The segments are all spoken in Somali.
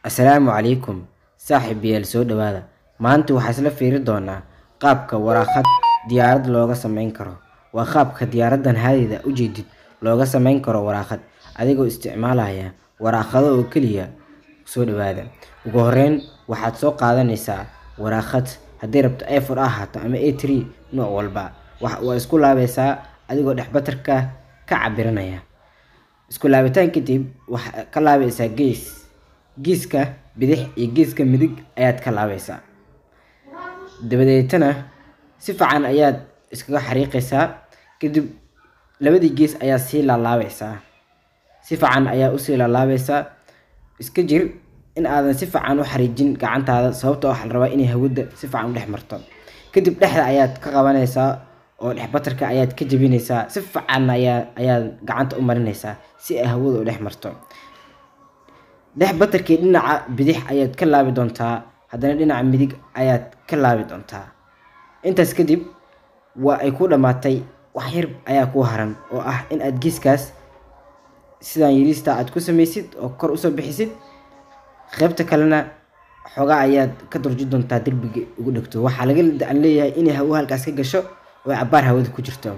Assalaamu calaykum saaxiibayaal soo dhawaada. Maanta waxaan isla fiiri doonaa qaabka waraaqad diyaarad looga sameyn karo. Waa qaabka diyaaradan hadida u jeedid looga sameyn karo waraaqad adigoo isticmaalaya waraaqado oo kaliya. Soo dhawaada. Ugu horreyn waxaad soo qaadanaysaa waraaqad haddii rabto A4 ahaato ama A3 nooc walba. Waa isku laabaysaa adigoo dhexbatarka ka cabiranaya. Isku laabitaan kadib waxa ka laabaysaa geeska bidix iyo geeska midig ayaad ka laabaysaa. Dabadeetana si fiican ayaad iskaga xariiqaysaa. Kadib labadii gees ayaa sii laalaabaysaa. Si fiican ayaa u sii laalaabaysaa. Iska jir in aadan si fiican u xariijin gacantaada sababtoo ah la rabaa inay hawada si fiican u dhex marto. Kadib dhexda ayaad ka qabanaysaa oo dhexbatarka ayaad ka jabinaysaa. Si fiican ayaad gacanta u marinaysaa si ay hawada u dhex marto. Dhexbatarkii dhinaca bidix ayaad ka laabi doontaa, haddana dhinaca midig ayaad ka laabi doontaa. Intaas kadib waa ay ku dhamaatay. Wax yar ayaa ku haran oo ah in aad geeskaas sidaan yirista aad ku samaysid oo kor u soo bixisid. Qaybta kalena xogaa ayaad ka durji doontaa derbiga ugu dhigto. Waxa laga leeyahay in hawo halkaas ka gasho oo cabaar hawada ku jirto.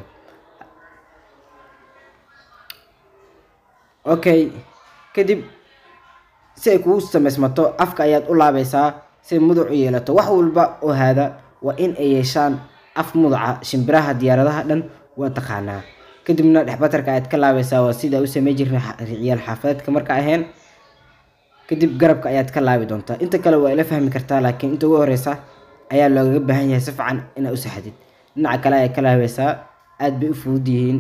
Okay, kadib si ay kugu samaysmato afka ayaad u laabaysaa si muduc u yeelato. Wax walba oo hada waa in ay yeeshaan af muduca. Shimbiraha diyaaradaha dhan waa taqaanaa. Kadibna dhexbatarka ayaad ka laabaysaa waa sida u sameey jirnay ciyaal xaafadeedka marka ahayn. Kadib garabka ayaad ka laabi doontaa. Inta kale waa ila fahmi kartaa laakiin inta ugu horeysa ayaa looga baahan yahay si fiican inaad u saxdid. Dhinaca kale ayaad ka laabaysaa. Aad bay u fudud yihiin.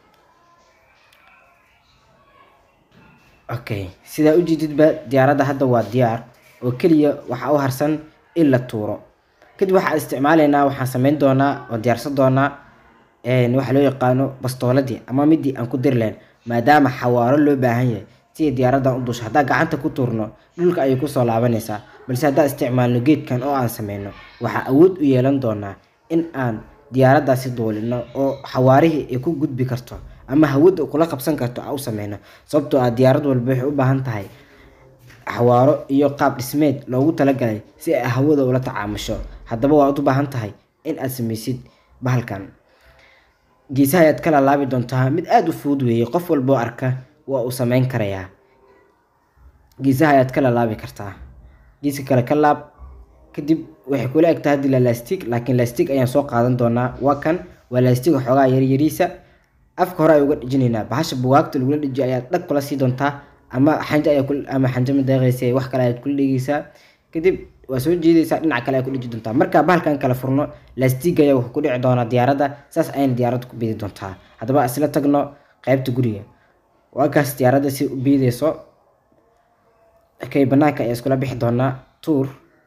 Okay, sida u jeedidba diyaaradda hadda waa diyaar oo kaliya waxa u harsan in la tuuro. Kadib waxaan sameyn doonaa oo diyaarsan doonaa waxa loo yaqaano bastooladii ama midii aan ku dir leen maadaama xawaaro loo baahan yahay si diyaaraddan u dusho. Haddii gacanta ku tuurno dhulka ayay ku soo laabanaysaa. Balse haddii isticmaalno geedkan oo aan sameyno waxa awood u yeelan doonaa in aan diyaaraddaasi duulino oo xawaarihii ay ku gudbi karto ama hawada kula qabsan karto aan u sameyno. Sababtoo ah diyaarad walba waxay u baahan tahay xawaaro iyo qaab dhismeed loogu talagalay si ay hawada ula tacaamusho. Haddaba waad u baahan tahay in aad sameysid bahalkan. Geesaha ayaad ka laabi doontaa. Mid aad u fudud weeye. Qof walba oo arka waa uu sameyn karayaa. Geesaha ayaad ka laabi kartaa. Geeska kale ka laab. Kadib waxay kula egtahay hadii la laastig laakiin laastig ayaan soo qaadan doonaa. Waa kan waa laastig xogaa yariisa. Afka hore ay uga dhijinaynaa. Bahasha buugaagta lagu dhijiyo ayaad dhag kula sii doontaa ama xanja madaqaysa wax kale ayaad kula dhigaysaa. Kadib waa soo jeedaysaa dhinaca kale ay ku dhiji doontaa. Marka bahalkan kala furno laastig ayaa wax ku dhici doona diyaaradda. Saas ayaan diyaaradda ku biidi doontaa. Haddaba isla tagno qaybta guriga. Waa kaas diyaaradda si u biidayso. Okay, banaanka ayaa iskula bixi doonaa tuur.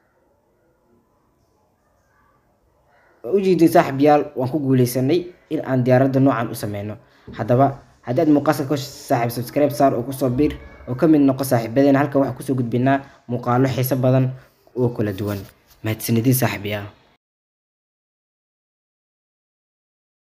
U jeedin saaxiibayaal waan ku guuleysanay in aan diyaaradda noocan u sameyno. Haddaba haddii aad muuqaalka ka saaxiib subscribe saar oo ku soo biir oo ka mid noqo saaxiibadeen halka waxa ku soo gudbinaa muuqaalo xiiso badan oo kala duwan. Mahadsanidin saaxiibayaal.